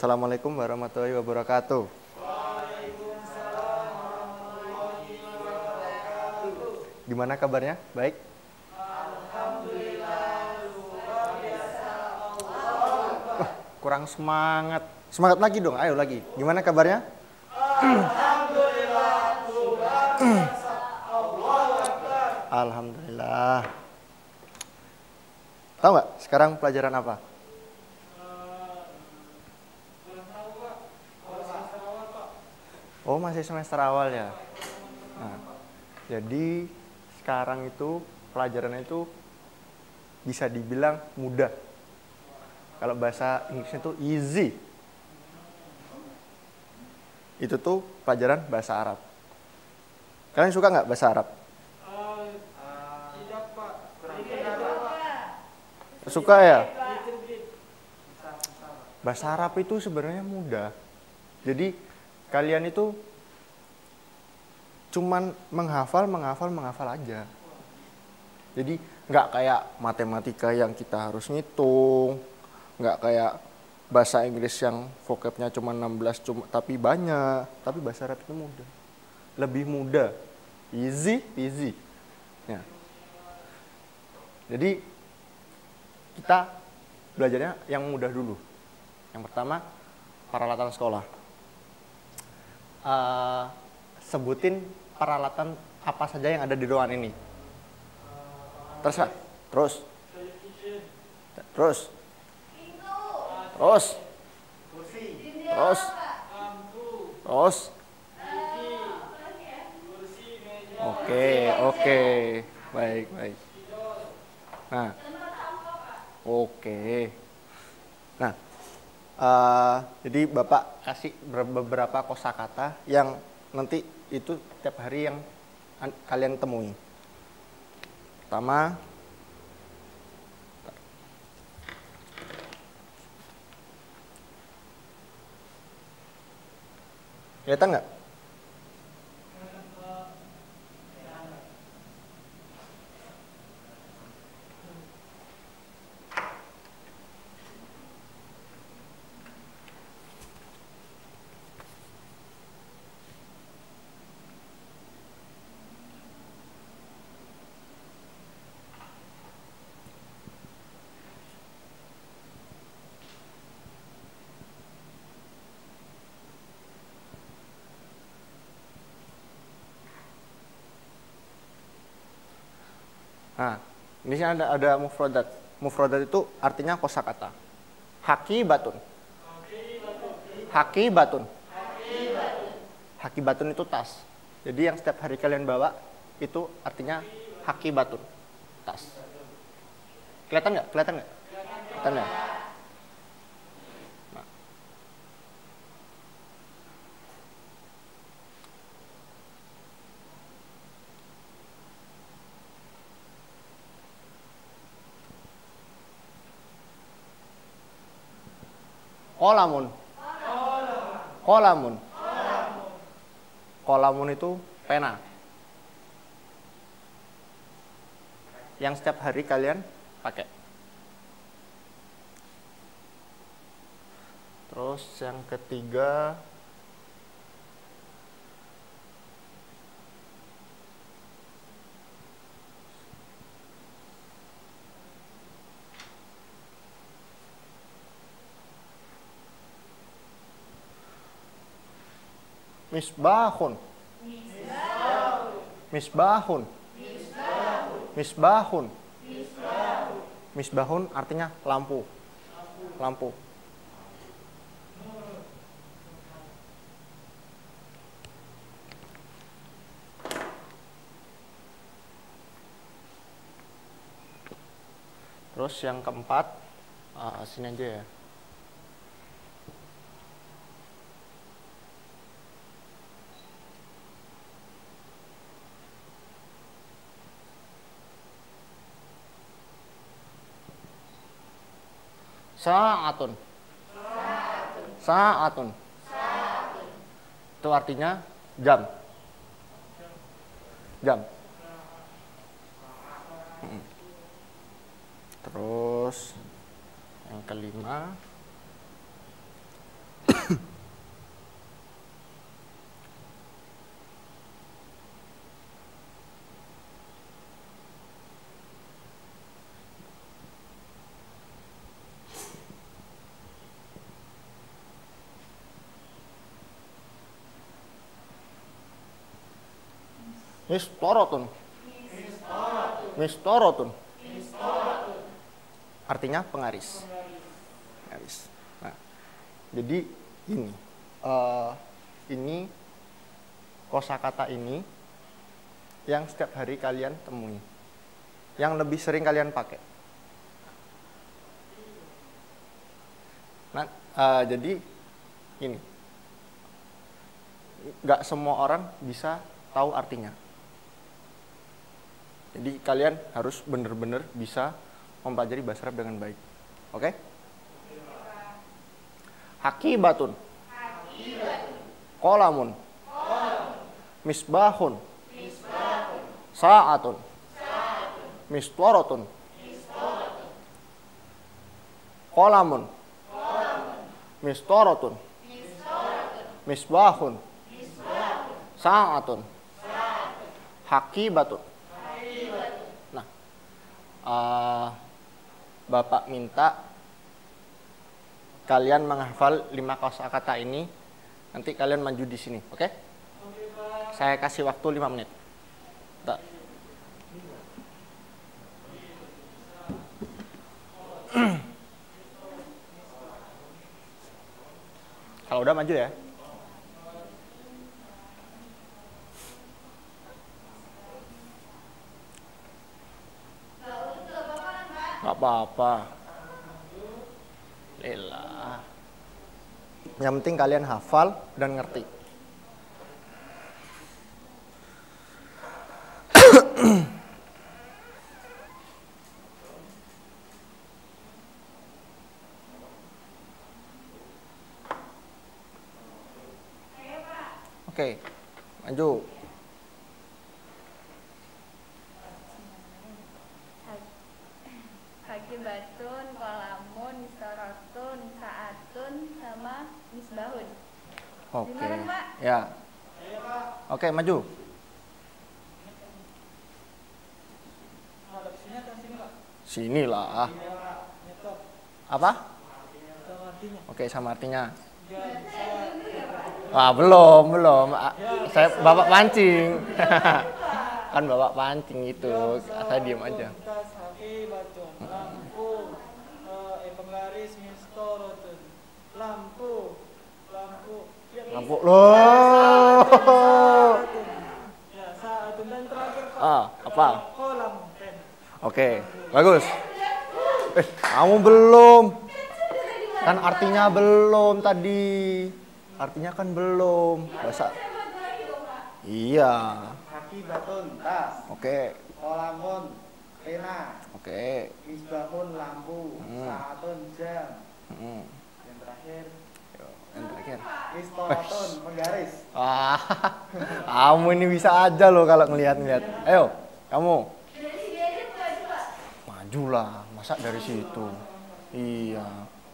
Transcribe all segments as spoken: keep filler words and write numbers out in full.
Assalamualaikum warahmatullahi wabarakatuh. Gimana kabarnya? Baik? Alhamdulillah, luar biasa. Wah, kurang semangat. Semangat lagi dong, ayo lagi. Gimana kabarnya? Alhamdulillah, luar biasa. Allahu Akbar. Alhamdulillah. Tahu nggak sekarang pelajaran apa? Oh, masih semester awal ya. Nah, jadi sekarang itu pelajarannya itu bisa dibilang mudah. Kalau bahasa Inggrisnya itu easy. Itu tuh pelajaran bahasa Arab. Kalian suka nggak bahasa Arab? Tidak, Pak. Suka ya? Bahasa Arab itu sebenarnya mudah. Jadi kalian itu cuman menghafal, menghafal, menghafal aja. Jadi nggak kayak matematika yang kita harus ngitung, nggak kayak bahasa Inggris yang vocabnya cuma enam belas cuma tapi banyak, tapi bahasa Arab itu mudah. Lebih mudah. Easy, easy. Ya. Jadi kita belajarnya yang mudah dulu. Yang pertama, peralatan sekolah. Uh, sebutin peralatan apa saja yang ada di ruangan ini. Terus, terus, terus, terus, terus, terus. Oke, oke, baik, baik. Nah, oke. Nah, uh, jadi Bapak kasih beberapa kosakata yang nanti itu tiap hari yang kalian temui. Pertama, kelihatan nggak? Nah, ini sini ada ada mufradat. Mufradat itu artinya kosakata. Haki batun. Haki batun. Haki batun itu tas. Jadi yang setiap hari kalian bawa itu artinya haki batun, tas. Kelihatan nggak? Kelihatan nggak? Kelihatan nggak? Nah. Kolamun. Kolamun. Kolamun itu pena. Yang setiap hari kalian pakai. Terus yang ketiga, misbahun. Misbahun. Misbahun. Misbahun artinya lampu. Lampu. Terus yang keempat, uh, sini aja ya. Sa'atun. Sa'atun. Itu artinya jam. Jam. Terus yang kelima, Mistorotun. Mistorotun. Artinya pengaris. Pengaris. Nah, jadi ini, uh, ini kosakata ini yang setiap hari kalian temui, yang lebih sering kalian pakai. Nah, uh, jadi ini, nggak semua orang bisa tahu artinya. Jadi kalian harus benar-benar bisa mempelajari bahasa Arab dengan baik. Oke? Okay? Hakibatun. Qalamun. Misbahun. Sa'atun. Mistwaratun. Qalamun. Mistwaratun. Misbahun. Sa'atun. Hakibatun. Nah, uh, Bapak minta kalian menghafal lima kosakata ini. Nanti kalian maju di sini, oke? Okay? Saya kasih waktu lima menit. Tak. Kalau udah maju ya. Gak apa-apa. Lelah. Yang penting kalian hafal dan ngerti. Oke, maju. Hakibatun, qalamun, mistorotun, saatun, sama misbahun. Oke. Beneran, Pak? Ya. Oke, maju. Sini lah. Apa? Oke, sama artinya. Wah, belum, belum. Saya Bapak pancing. Kan Bapak pancing itu. Saya diam aja. Lampu, eh, penggaris mistorotun. Lampu, lampu. Lampu loh. Ya, saatun dan terakhir Pak. Ah, apa? Kolam pen. Oke, bagus. Eh, kamu belum. Kan artinya belum tadi. Artinya kan belum. Bahasa. Iya. Hakibatun tas. Oke. Kolamun pena. Oke. Misbahun lampu. Hmm. Saatun jam. Hmm. Yang terakhir Yo, yang terakhir. mistorotun penggaris. Ah, kamu ini bisa aja loh kalau ngelihat-ngelihat. Ayo, kamu. Majulah, masa dari situ. Iya.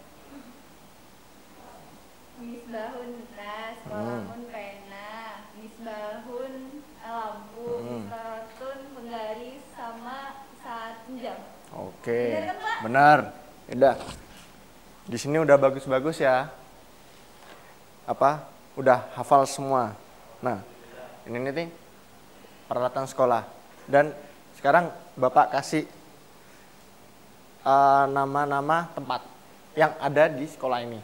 Misbahun tas, qalamun pena, misbahun lampu, Hmm. mistorotun penggaris, sama saat jam. Oke. Benar kan, Pak? Benar. Udah. Di sini udah bagus-bagus ya. Apa? Udah hafal semua. Nah, ini nih peralatan sekolah. Dan sekarang Bapak kasih uh, nama-nama tempat yang ada di sekolah ini.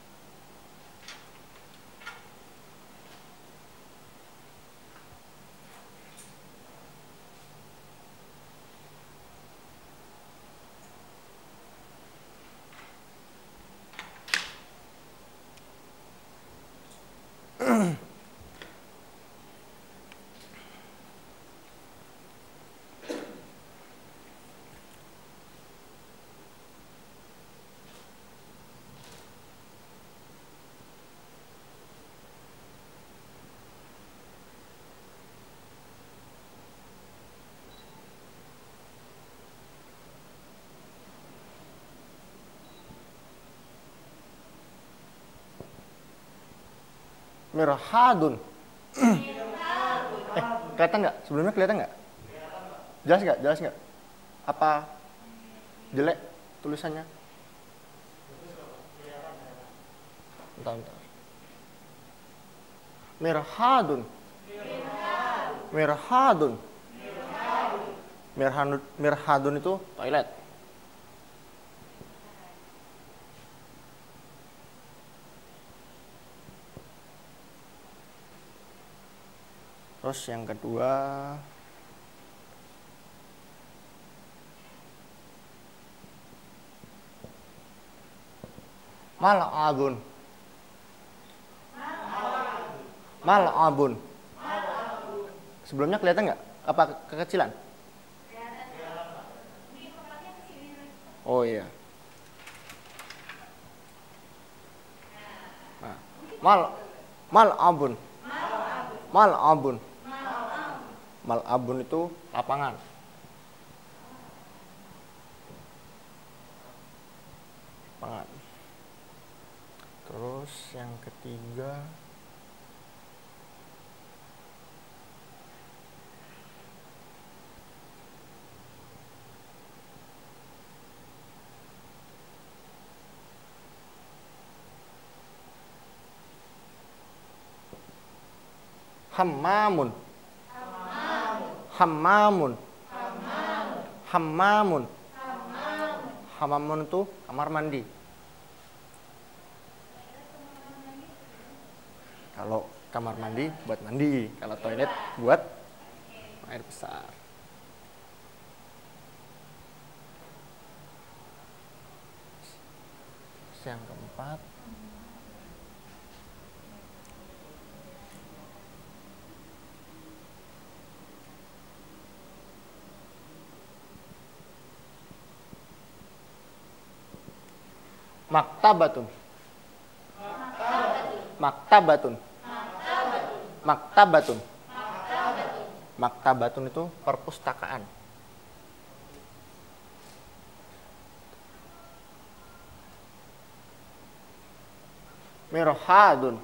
Mirhadun. eh, kelihatan nggak? Sebelumnya kelihatan nggak? Jelas nggak? Jelas nggak? Apa jelek tulisannya? Bentar, bentar. Mirhadun. Mirhadun. Mirhadun, mirhadun itu toilet. Terus yang kedua, mal'abun. Mal'abun. Sebelumnya kelihatan nggak? Apa kekecilan? Oh iya. Nah, mal mal'abun. Mal'abun. Mal'abun itu lapangan. Lapangan. Terus yang ketiga, hammamun. Hammamun. Hammamun. Hammamun itu kamar mandi. Kalau kamar mandi buat mandi, kalau toilet buat air besar. Yang keempat, maktabatun. Maktabatun. Maktabatun. Maktabatun itu perpustakaan. Mirhadun.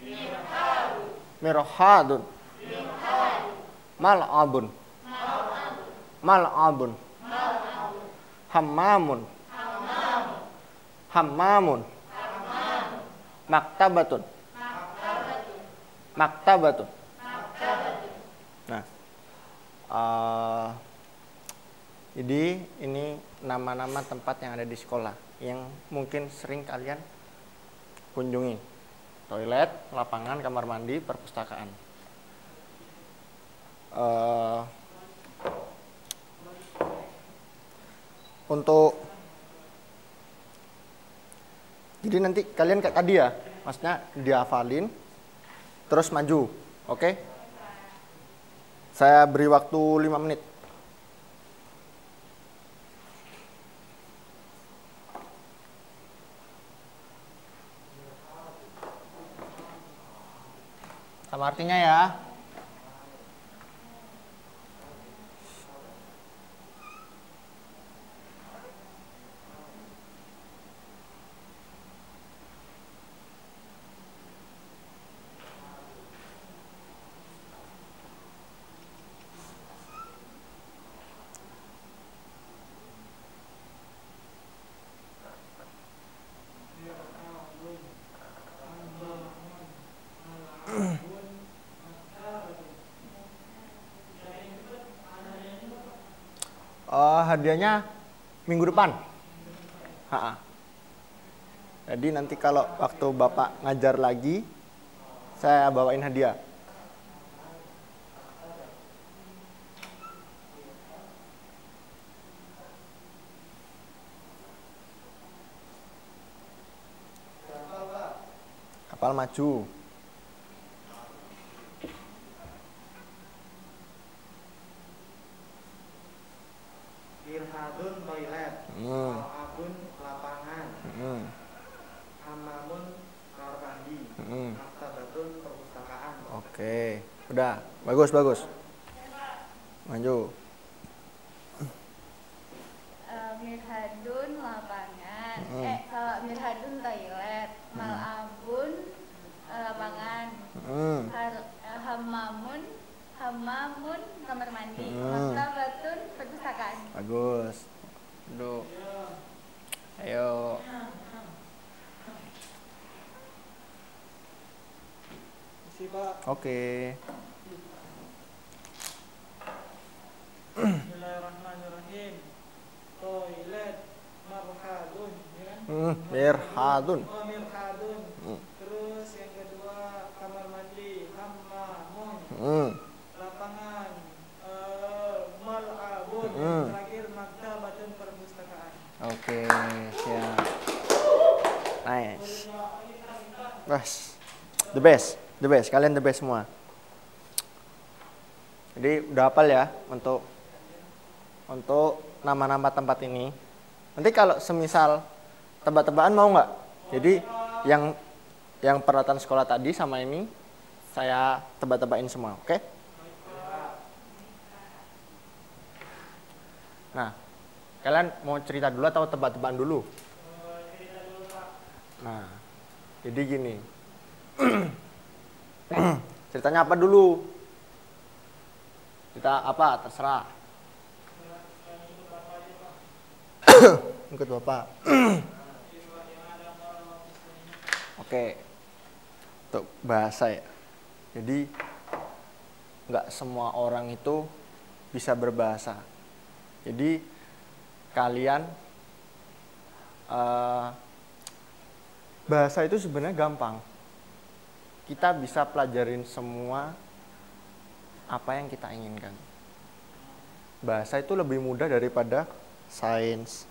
Mirhadun. Mal'abun. Mal'abun. Hammamun. Hammamun. Maktabatun. Maktabatun. Nah, uh, jadi ini nama-nama tempat yang ada di sekolah yang mungkin sering kalian kunjungi. Toilet, lapangan, kamar mandi, perpustakaan. Uh, untuk jadi nanti kalian kayak tadi ya, maksudnya dihafalin terus maju, oke? Okay? Saya beri waktu lima menit. Sama artinya ya. Uh, hadiahnya minggu depan. Ha-ha. Jadi nanti kalau waktu Bapak ngajar lagi, saya bawain hadiah. Kapal maju. Mirhadun toilet, Hmm. Mal'abun lapangan, Hmm. Hammamun kamar mandi, Hmm. Maktabatun perpustakaan. Oke, udah bagus bagus. Maju. Uh, mirhadun lapangan. Hmm. Eh, kalau mirhadun toilet, mal'abun uh, lapangan. Hmm. Har- uh, hammamun hammamun kamar mandi. Hmm. Maktabatun perpustakaan. Bagus. Duduk. Ayo. Isi Pak. Oke. Hmm, mirhatun. Oh, mirhadun. Hmm. Terus yang kedua kamar mandi, hammamun. Hmm. Lapangan, eh, mal'abun. Hmm. Yang terakhir maktabatun, perpustakaan. Oke, siap. Nice. Bas. The best, the best. Kalian the best semua. Jadi udah hafal ya untuk untuk nama-nama tempat ini. Nanti kalau semisal tebak-tebakan mau nggak? Jadi yang yang peralatan sekolah tadi sama ini saya tebak-tebakin semua, oke? Nah, kalian mau cerita dulu atau tebak-tebakan dulu? Nah, jadi gini. Ceritanya apa dulu? Cerita apa? Terserah. Ikut Bapak. Oke. Untuk bahasa ya. Jadi nggak semua orang itu bisa berbahasa. Jadi kalian uh, bahasa itu sebenarnya gampang. Kita bisa pelajarin semua apa yang kita inginkan. Bahasa itu lebih mudah daripada sains,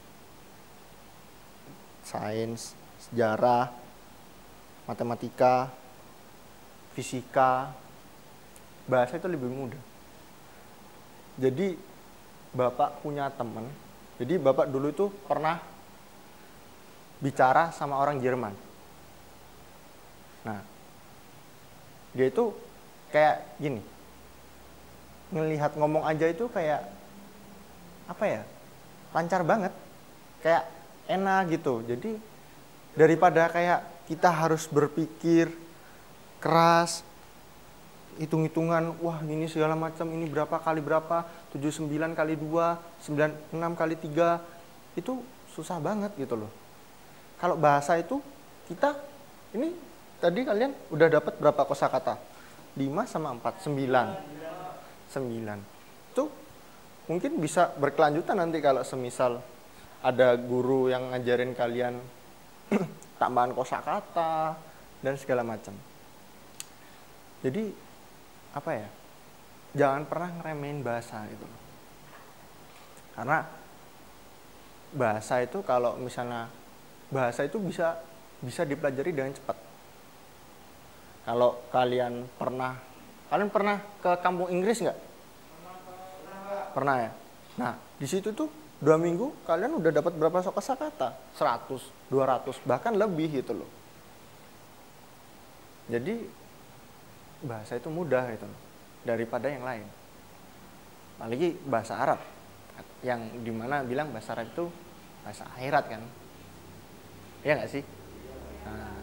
sains, sejarah, matematika, fisika. Bahasa itu lebih mudah. Jadi Bapak punya teman. Jadi Bapak dulu itu pernah bicara sama orang Jerman. Nah, dia itu kayak gini, ngelihat ngomong aja itu kayak apa ya, lancar banget, kayak enak gitu. Jadi daripada kayak kita harus berpikir keras, hitung-hitungan, wah ini segala macam, ini berapa kali berapa, tujuh puluh sembilan kali dua, sembilan puluh enam kali tiga, itu susah banget gitu loh. Kalau bahasa itu kita ini tadi kalian udah dapat berapa kosakata? lima sama empat, sembilan. sembilan. Itu mungkin bisa berkelanjutan nanti kalau semisal ada guru yang ngajarin kalian tambahan kosakata dan segala macam. Jadi apa ya? Jangan pernah ngeremehin bahasa itu. Karena bahasa itu kalau misalnya bahasa itu bisa bisa dipelajari dengan cepat. Kalau kalian pernah, kalian pernah ke kampung Inggris nggak? Pernah ya. Nah, di situ tuh dua minggu kalian udah dapat berapa kosakata? seratus, dua ratus, bahkan lebih gitu loh. Jadi bahasa itu mudah itu daripada yang lain. Apalagi bahasa Arab, yang dimana bilang bahasa Arab itu bahasa akhirat kan? Iya nggak sih? Nah,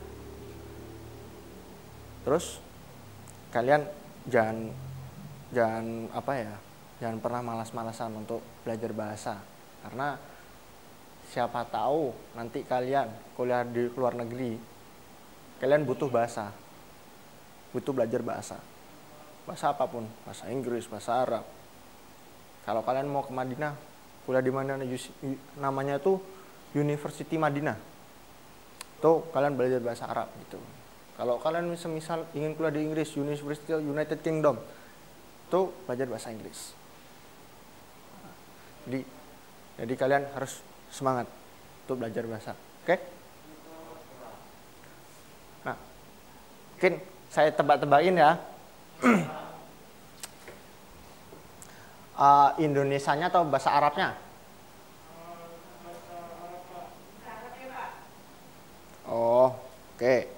terus kalian jangan jangan apa ya? Jangan pernah malas-malasan untuk belajar bahasa, karena siapa tahu nanti kalian kuliah di luar negeri, kalian butuh bahasa, butuh belajar bahasa, bahasa apapun, bahasa Inggris, bahasa Arab. Kalau kalian mau ke Madinah, kuliah di mana? Namanya tuh University Madinah. Tuh kalian belajar bahasa Arab gitu. Kalau kalian semisal ingin kuliah di Inggris, University United Kingdom, tuh belajar bahasa Inggris. Jadi, jadi kalian harus semangat untuk belajar bahasa, oke? Okay? Nah, mungkin saya tebak-tebakin ya. uh, Indonesianya atau bahasa Arabnya? Oh, oke. Okay.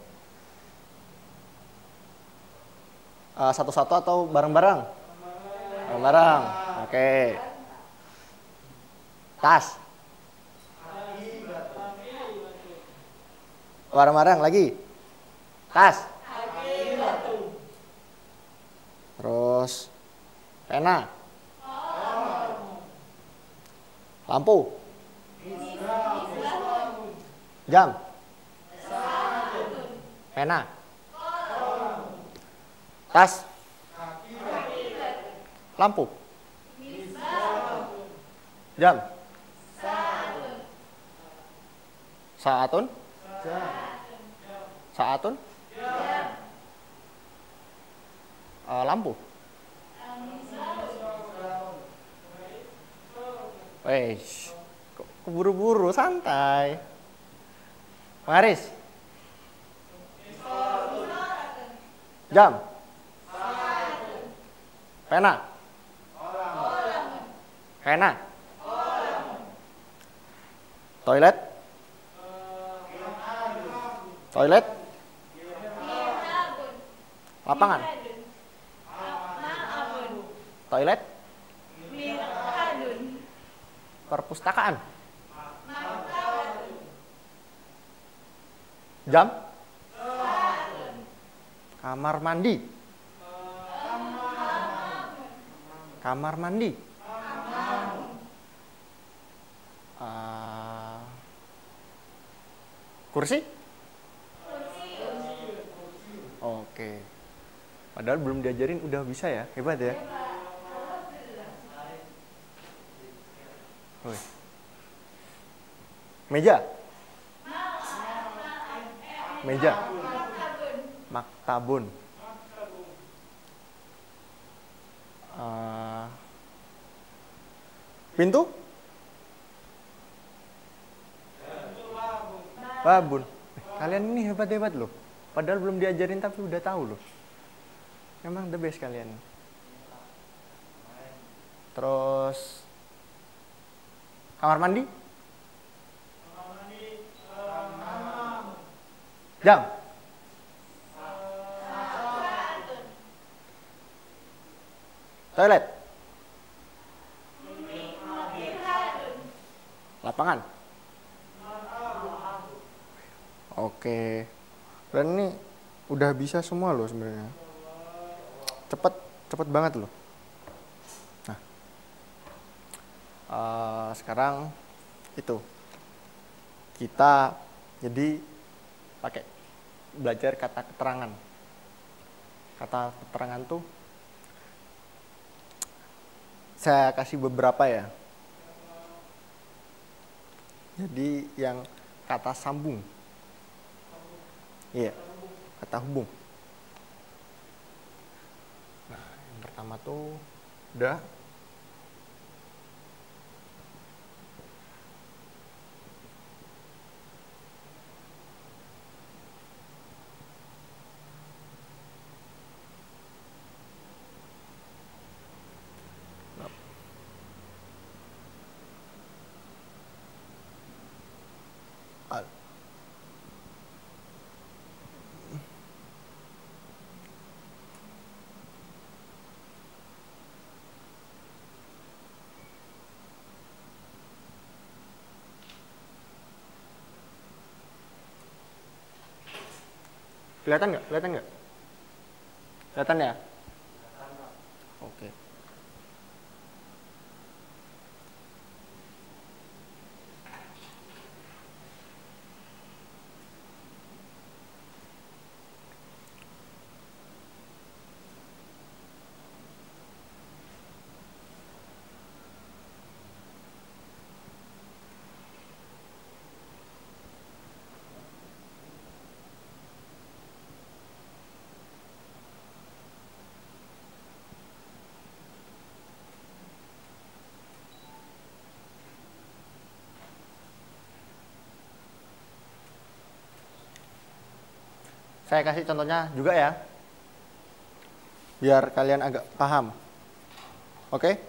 Uh, satu-satu atau bareng-bareng? Bareng-bareng, oke. Okay. Tas. Bareng-bareng lagi. Tas. Terus pena. Lampu. Jam. Pena. Tas. Lampu. Jam. Saatun? Saatun? Eh, lampu? Wes, kok keburu-buru, santai. Maris? Jam? Pena? Pena? Toilet? Toilet? Lapangan? Toilet? Perpustakaan? Jam? Kamar mandi? Kamar mandi? Uh, kursi? Oke. Padahal belum diajarin udah bisa ya, hebat ya. Wih. Meja? Meja? Maktabun? Uh, pintu? Babun. Kalian ini hebat-hebat loh. Padahal belum diajarin tapi udah tahu loh. Emang the best kalian. Terus kamar mandi? Jam? Toilet? Lapangan? Oke. Dan ini udah bisa semua loh sebenarnya. Cepet, cepet banget loh. Nah, uh, sekarang itu kita jadi pakai belajar kata keterangan. Kata keterangan tuh saya kasih beberapa ya. Jadi yang kata sambung. Iya, kata hubung. Nah, yang pertama tuh udah. Kelihatan nggak? Kelihatan nggak? Kelihatan ya? Oke. Saya kasih contohnya juga ya, biar kalian agak paham. Oke?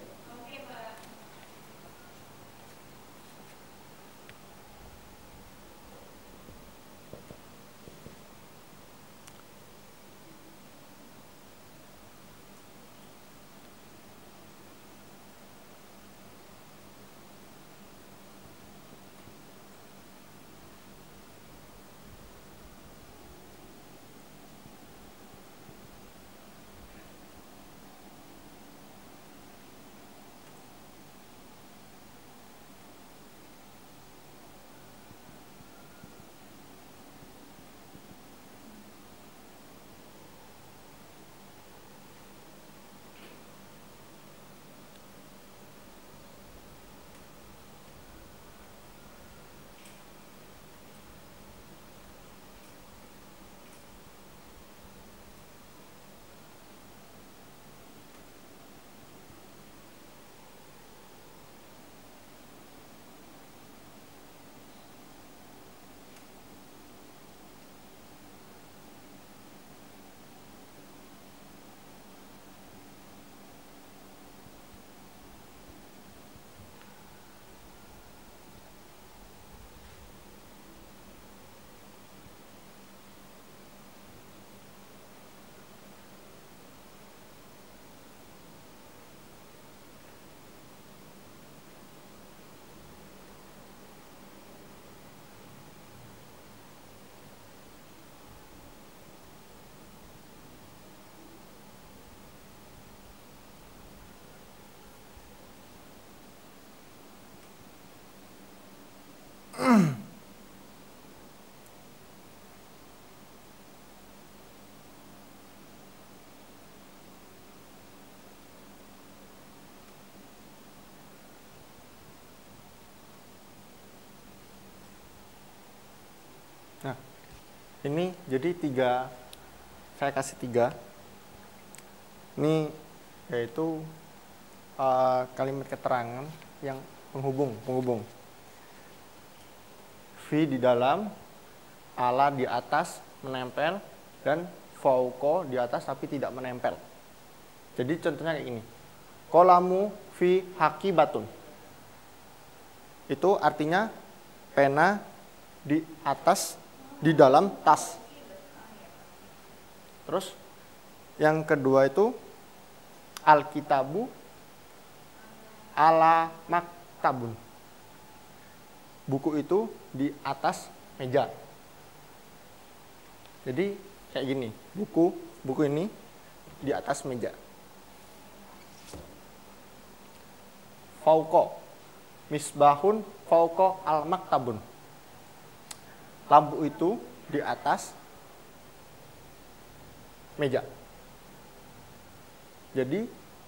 Nah, ini jadi tiga, saya kasih tiga. Ini yaitu uh, kalimat keterangan yang penghubung, penghubung. Fi di dalam, ala di atas menempel, dan fauko di atas tapi tidak menempel. Jadi contohnya kayak gini. Kolamu fi hakibatun. Itu artinya pena di atas, di dalam tas. Terus yang kedua itu alkitabu ala maktabun. Buku itu di atas meja. Jadi kayak gini, buku buku ini di atas meja. Fauko misbahun fauko al maktabun. Lampu itu di atas meja. Jadi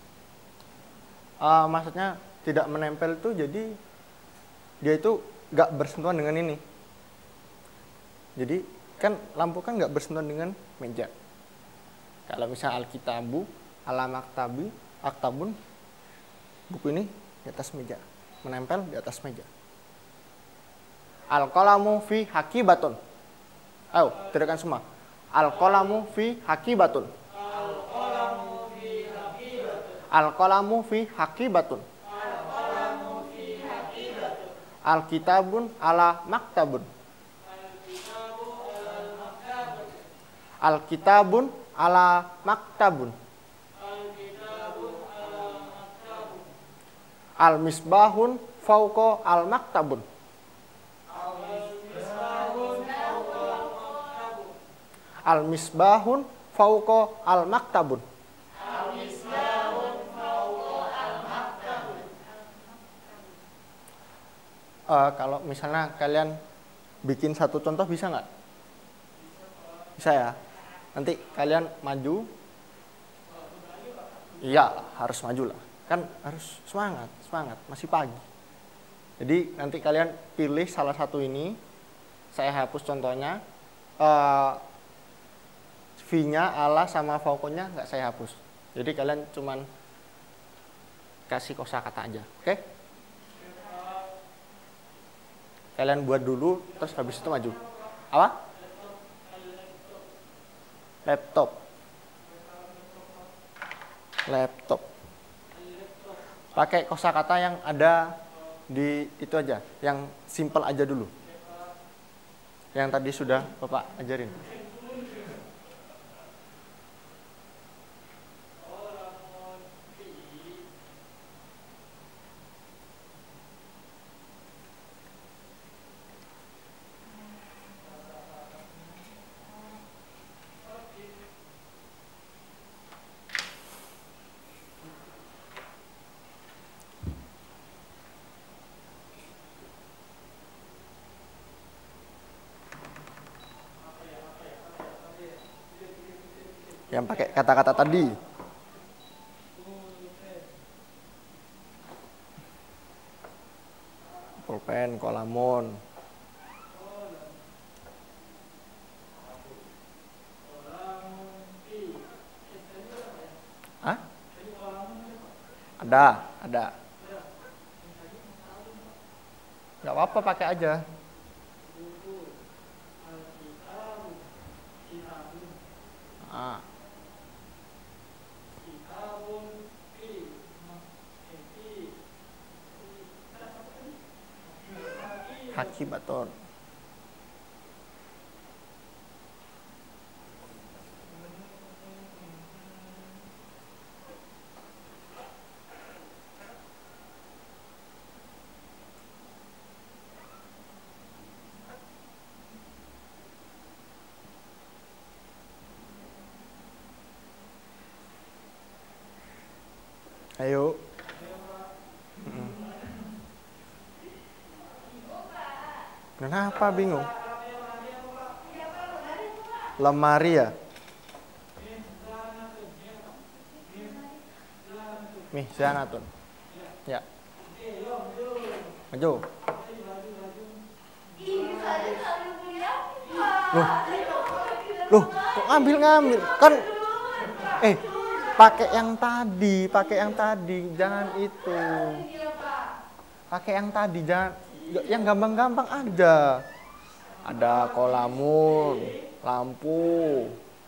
uh, maksudnya tidak menempel itu jadi dia itu gak bersentuhan dengan ini. Jadi kan lampu kan gak bersentuhan dengan meja. Kalau misalnya alkitabu ala maktabi aktabun, buku ini di atas meja, menempel di atas meja. Al-qalamu fi hakibatun. Ayo, teriakan semua. Al-qalamu fi hakibatun. Al-qalamu fi hakibatun. Al-qalamu fi hakibatun. Al-qalamu fi hakibatun. Al-kitabun ala maktabun. Al-kitabu alal maktabun. Al-kitabun ala maktabun. Al-kitabu alal maktabun. Al-misbahun fauqa al-maktabun. Al-misbahun fauqa al-maktabun. Al-misbahun fauqa al-maktabun. Uh, kalau misalnya kalian bikin satu contoh bisa nggak? Bisa ya. Nanti kalian maju. Iya, harus maju lah. Kan harus semangat, semangat. Masih pagi. Jadi nanti kalian pilih salah satu ini. Saya hapus contohnya. Uh, V-nya, ala sama faukonya nggak saya hapus. Jadi kalian cuman kasih kosakata aja, oke? Okay? Kalian buat dulu, terus habis itu maju. Apa? Laptop. Laptop. Pakai kosakata yang ada di itu aja, yang simple aja dulu. Yang tadi sudah Bapak ajarin. Yang pakai kata-kata tadi. Pulpen, kolamun. Hah? Ada, ada. Gak apa-apa, pakai aja. Ah. Hakibatun. Ayo. Hmm. Kenapa bingung? Lemari ya? Nih, zanatun. Ya. Maju. Loh, loh, kok ngambil-ngambil? Kan, eh, pakai yang tadi, pakai yang tadi, jangan itu. Pakai yang tadi, jangan, yang gampang-gampang aja. Ada kolamun, lampu.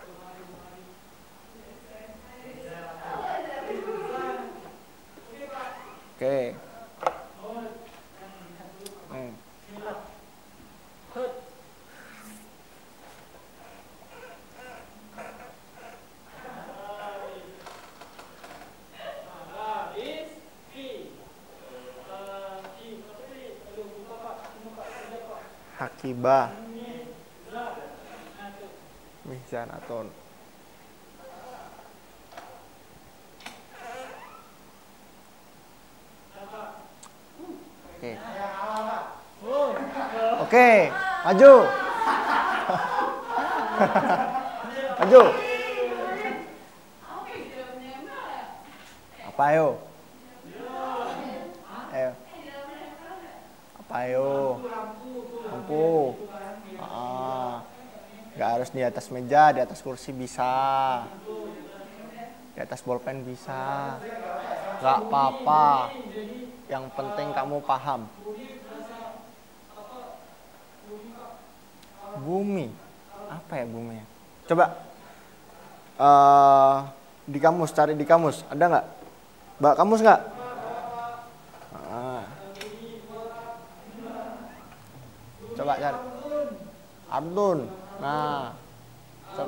Oke. Hmm. Hakibah. Mizanaton. Oke. Oke, maju. Maju. Apa ayo? Ayo. Apa ayo? Lampu. Ah. Nggak harus di atas meja, di atas kursi bisa. Di atas bolpen bisa. Nggak apa-apa. Yang penting kamu paham. Bumi. Apa ya bumi? Coba. Uh, di kamus, cari di kamus. Ada nggak? Mbak, kamus nggak? Nah. Coba cari. Ardun. Nah. Coba.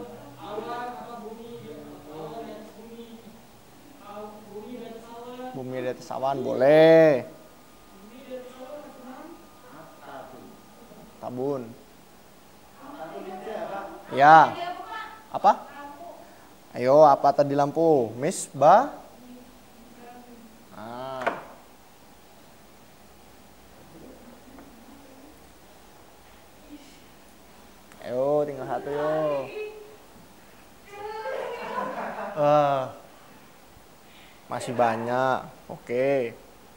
Bumi di atas awan boleh. Tabun. Ya. Apa? Ayo, apa tadi lampu? Misbah. Ah. Ayo, tinggal satu yo. Uh. Masih banyak. Oke.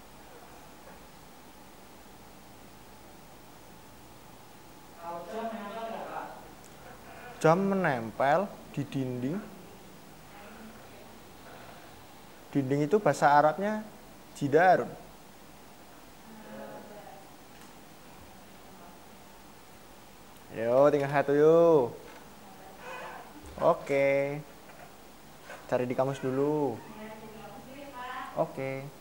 Jam menempel di dinding. Dinding itu bahasa Arabnya jidarun. Yo, tinggal satu yuk. Oke. Cari di kamus dulu. Oke.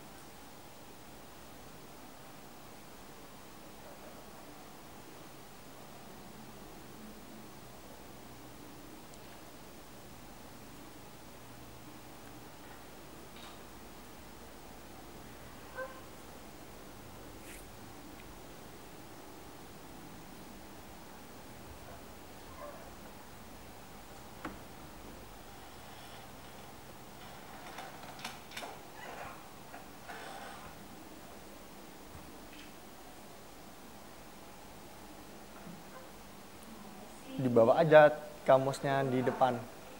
Dibawa aja kamusnya di depan.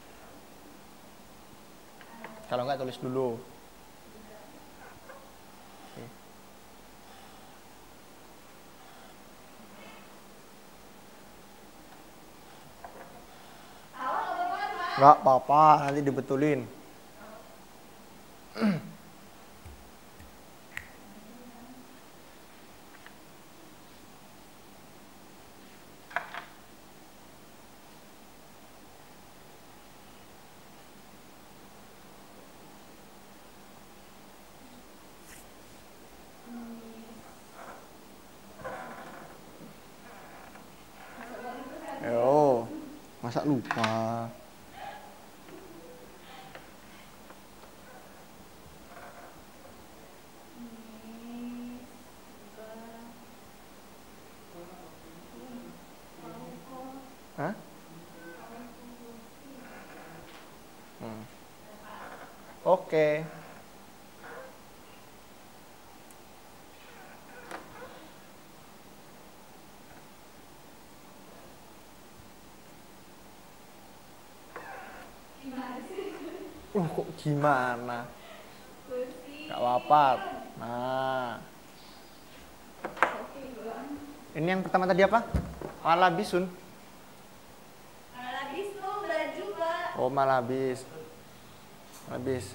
Kalau nggak tulis dulu. Oke. Nggak apa-apa, nanti dibetulin. Yo, masa lupa? Hah? Hmm. Oke. Uh, kok gimana? Gak apa-apa. Nah. Ini yang pertama tadi apa? Walabisun. Oh, malabis. Malabis.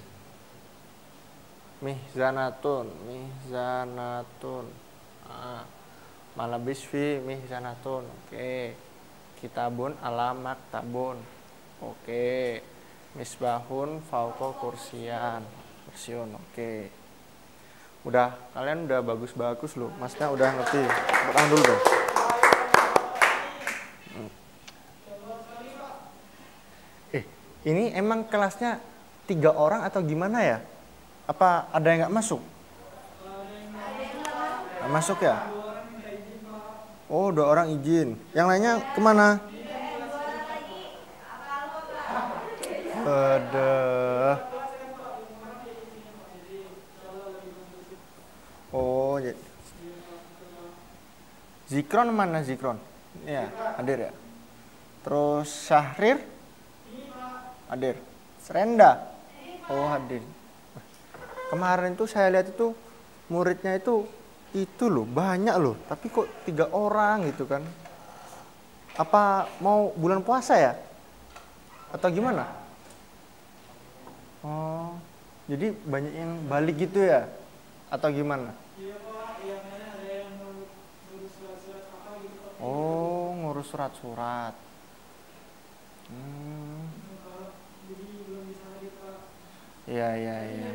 Mihzanatun, mihzanatun. Ah, malabis fi mihzanatun. Oke. Kitabun ala maktabun. Oke. Misbahun fauqa kursiyan. Kursiun. Oke. Udah, kalian udah bagus-bagus loh. Maksudnya udah ngerti. Tepuk tangan dulu dong. Hmm. Eh, ini emang kelasnya tiga orang atau gimana ya? Apa ada yang nggak masuk? Nggak masuk ya? Oh, dua orang izin. Yang lainnya kemana? Ada. Oh, ya. Zikron mana Zikron? Ya, hadir ya. Terus Syahrir? Hadir. Serenda? Oh, hadir. Kemarin tuh saya lihat itu muridnya itu itu loh banyak loh, tapi kok tiga orang gitu kan? Apa mau bulan puasa ya? Atau gimana? Oh, jadi banyak yang balik gitu ya? Atau gimana? Oh, ngurus surat-surat. Hmm. Iya, iya, iya.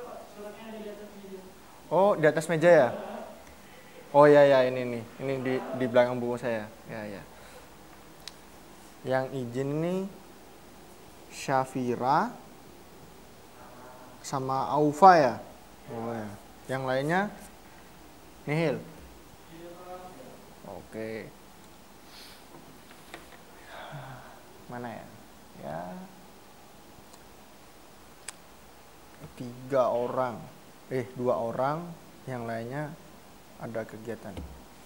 Oh, di atas meja ya? Oh ya ya ini nih, ini di di belakang buku saya. Ya ya. Yang izin ini Syafira sama Aufa ya. Oh ya. Yang lainnya nihil. Oke. Mana ya? Ya. Tiga orang. Eh, dua orang, yang lainnya ada kegiatan.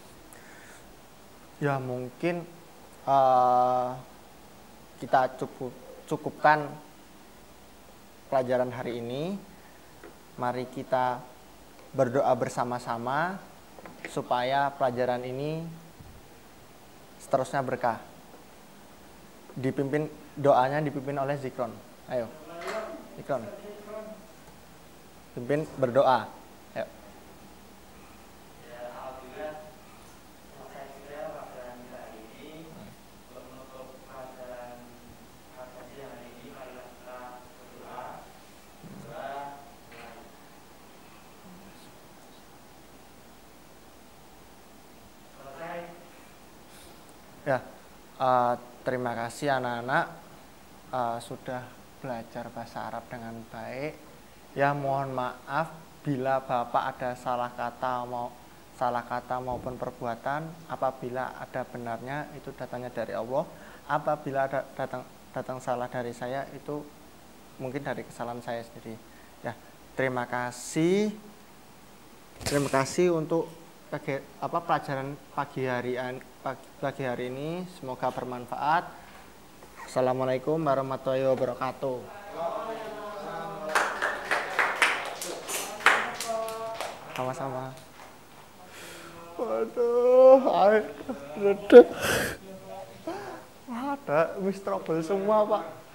Ya mungkin uh, kita cukup cukupkan pelajaran hari ini. Mari kita berdoa bersama-sama supaya pelajaran ini seterusnya berkah. Dipimpin doanya dipimpin oleh Zikron. Ayo, Zikron. Pimpin berdoa. Ayo. Ya, uh, terima kasih anak-anak uh, sudah belajar bahasa Arab dengan baik. Ya mohon maaf bila Bapak ada salah kata mau salah kata maupun perbuatan. Apabila ada benarnya itu datangnya dari Allah. Apabila ada datang datang salah dari saya itu mungkin dari kesalahan saya sendiri. Ya, terima kasih. Terima kasih untuk pagi, apa pelajaran pagi hari pagi, pagi hari ini. Semoga bermanfaat. Assalamualaikum warahmatullahi wabarakatuh. Sama-sama. Waduh, ada, ada, ada, wis trouble semua Pak.